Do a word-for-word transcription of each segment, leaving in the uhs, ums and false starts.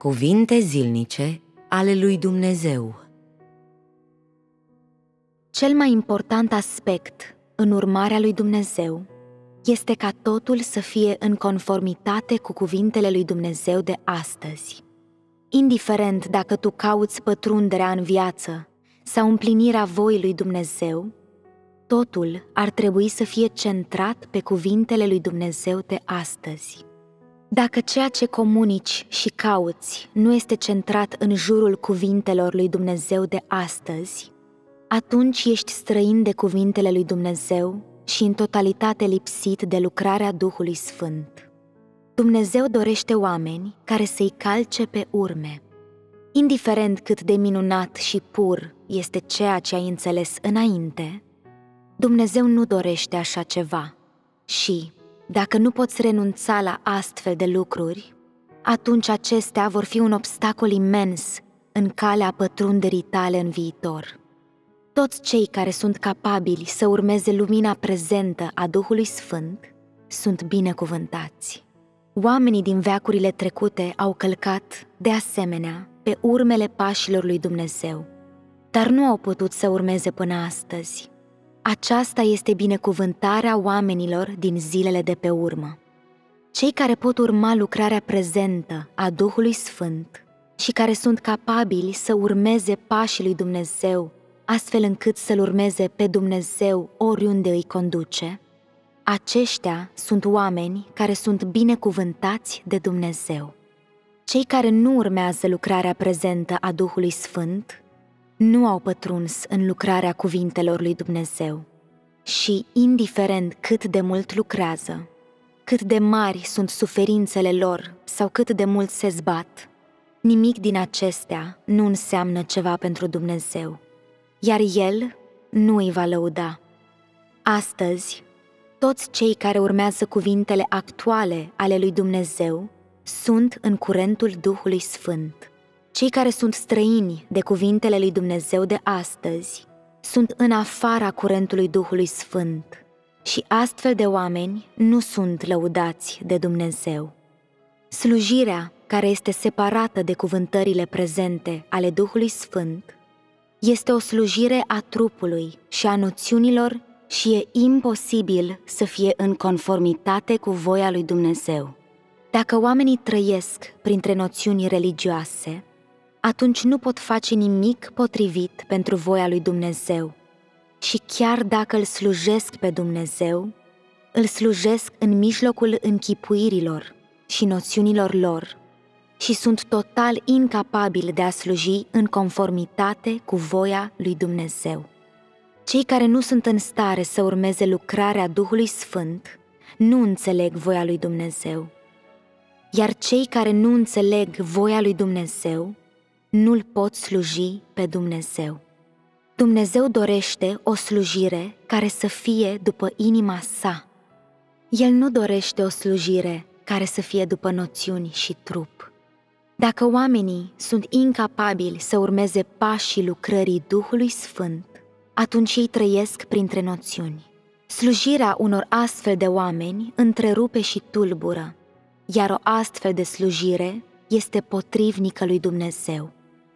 Cuvinte zilnice ale lui Dumnezeu. Cel mai important aspect în urmarea lui Dumnezeu este ca totul să fie în conformitate cu cuvintele lui Dumnezeu de astăzi. Indiferent dacă tu cauți pătrunderea în viață sau împlinirea voii lui Dumnezeu, totul ar trebui să fie centrat pe cuvintele lui Dumnezeu de astăzi. Dacă ceea ce comunici și cauți nu este centrat în jurul cuvintelor lui Dumnezeu de astăzi, atunci ești străin de cuvintele lui Dumnezeu și în totalitate lipsit de lucrarea Duhului Sfânt. Dumnezeu dorește oameni care să-i calce pe urme. Indiferent cât de minunat și pur este ceea ce ai înțeles înainte, Dumnezeu nu dorește așa ceva și, dacă nu poți renunța la astfel de lucruri, atunci acestea vor fi un obstacol imens în calea pătrunderii tale în viitor. Toți cei care sunt capabili să urmeze lumina prezentă a Duhului Sfânt sunt binecuvântați. Oamenii din veacurile trecute au călcat, de asemenea, pe urmele pașilor lui Dumnezeu, dar nu au putut să urmeze până astăzi. Aceasta este binecuvântarea oamenilor din zilele de pe urmă. Cei care pot urma lucrarea prezentă a Duhului Sfânt și care sunt capabili să urmeze pașii lui Dumnezeu, astfel încât să-L urmeze pe Dumnezeu oriunde îi conduce, aceștia sunt oameni care sunt binecuvântați de Dumnezeu. Cei care nu urmează lucrarea prezentă a Duhului Sfânt nu au pătruns în lucrarea cuvintelor lui Dumnezeu și, indiferent cât de mult lucrează, cât de mari sunt suferințele lor sau cât de mult se zbat, nimic din acestea nu înseamnă ceva pentru Dumnezeu, iar El nu îi va lăuda. Astăzi, toți cei care urmează cuvintele actuale ale lui Dumnezeu sunt în curentul Duhului Sfânt. Cei care sunt străini de cuvintele lui Dumnezeu de astăzi sunt în afara curentului Duhului Sfânt și astfel de oameni nu sunt lăudați de Dumnezeu. Slujirea care este separată de cuvântările prezente ale Duhului Sfânt este o slujire a trupului și a noțiunilor și e imposibil să fie în conformitate cu voia lui Dumnezeu. Dacă oamenii trăiesc printre noțiuni religioase, atunci nu pot face nimic potrivit pentru voia lui Dumnezeu. Și chiar dacă îl slujesc pe Dumnezeu, îl slujesc în mijlocul închipuirilor și noțiunilor lor și sunt total incapabili de a sluji în conformitate cu voia lui Dumnezeu. Cei care nu sunt în stare să urmeze lucrarea Duhului Sfânt nu înțeleg voia lui Dumnezeu, iar cei care nu înțeleg voia lui Dumnezeu nu-L pot sluji pe Dumnezeu. Dumnezeu dorește o slujire care să fie după inima sa. El nu dorește o slujire care să fie după noțiuni și trup. Dacă oamenii sunt incapabili să urmeze pașii lucrării Duhului Sfânt, atunci ei trăiesc printre noțiuni. Slujirea unor astfel de oameni întrerupe și tulbură, iar o astfel de slujire este potrivnică lui Dumnezeu.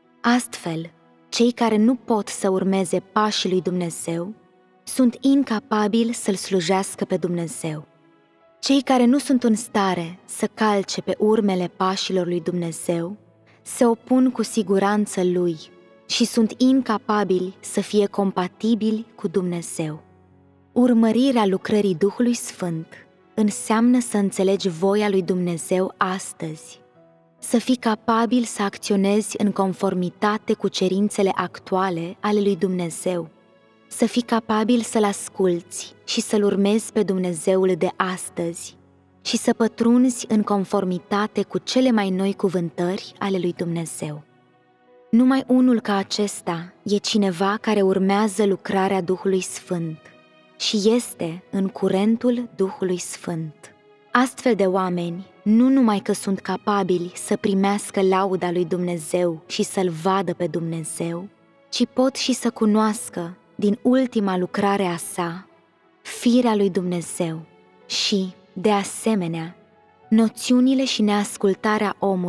Astfel, cei care nu pot să urmeze pașii lui Dumnezeu sunt incapabili să-L slujească pe Dumnezeu. Cei care nu sunt în stare să calce pe urmele pașilor lui Dumnezeu se opun cu siguranță Lui și sunt incapabili să fie compatibili cu Dumnezeu. Urmărirea lucrării Duhului Sfânt înseamnă să înțelegi voia lui Dumnezeu astăzi, să fii capabil să acționezi în conformitate cu cerințele actuale ale lui Dumnezeu, să fii capabil să-L asculți și să-L urmezi pe Dumnezeul de astăzi și să pătrunzi în conformitate cu cele mai noi cuvântări ale lui Dumnezeu. Numai unul ca acesta e cineva care urmează lucrarea Duhului Sfânt și este în curentul Duhului Sfânt. Astfel de oameni nu numai că sunt capabili să primească lauda lui Dumnezeu și să-L vadă pe Dumnezeu, ci pot și să cunoască din ultima lucrare a sa firea lui Dumnezeu și, de asemenea, noțiunile și neascultarea omului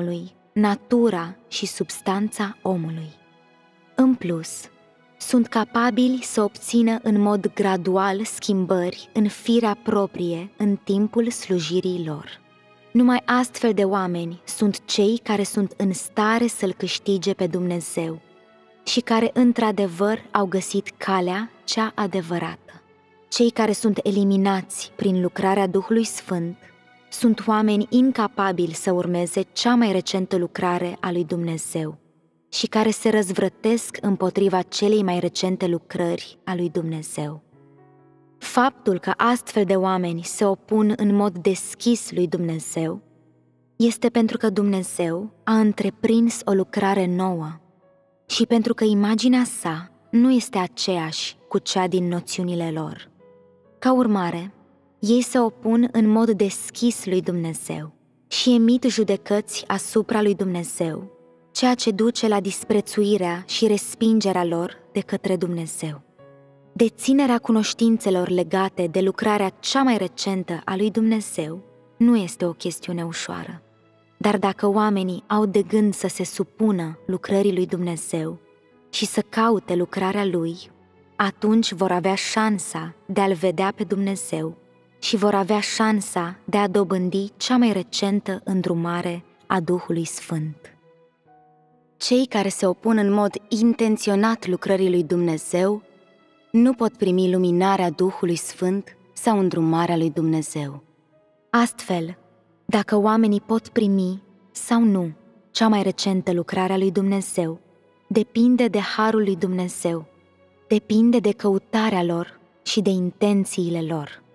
natura și substanța omului. În plus, sunt capabili să obțină în mod gradual schimbări în firea proprie în timpul slujirii lor. Numai astfel de oameni sunt cei care sunt în stare să-L câștige pe Dumnezeu și care într-adevăr au găsit calea cea adevărată. Cei care sunt eliminați prin lucrarea Duhului Sfânt sunt oameni incapabili să urmeze cea mai recentă lucrare a lui Dumnezeu și care se răzvrătesc împotriva celei mai recente lucrări a lui Dumnezeu. Faptul că astfel de oameni se opun în mod deschis lui Dumnezeu este pentru că Dumnezeu a întreprins o lucrare nouă și pentru că imaginea sa nu este aceeași cu cea din noțiunile lor. Ca urmare, ei se opun în mod deschis lui Dumnezeu și emit judecăți asupra lui Dumnezeu, ceea ce duce la disprețuirea și respingerea lor de către Dumnezeu. Deținerea cunoștințelor legate de lucrarea cea mai recentă a lui Dumnezeu nu este o chestiune ușoară. Dar dacă oamenii au de gând să se supună lucrării lui Dumnezeu și să caute lucrarea Lui, atunci vor avea șansa de a-L vedea pe Dumnezeu și vor avea șansa de a dobândi cea mai recentă îndrumare a Duhului Sfânt. Cei care se opun în mod intenționat lucrării lui Dumnezeu nu pot primi luminarea Duhului Sfânt sau îndrumarea lui Dumnezeu. Astfel, dacă oamenii pot primi sau nu cea mai recentă lucrare a lui Dumnezeu, depinde de harul lui Dumnezeu, depinde de căutarea lor și de intențiile lor.